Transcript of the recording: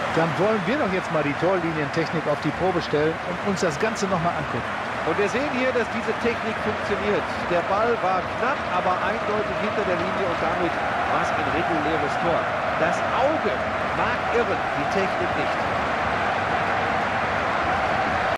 Dann wollen wir doch jetzt mal die Torlinientechnik auf die Probe stellen und uns das Ganze nochmal angucken. Und wir sehen hier, dass diese Technik funktioniert. Der Ball war knapp, aber eindeutig hinter der Linie und damit war es ein reguläres Tor. Das Auge mag irren, die Technik nicht.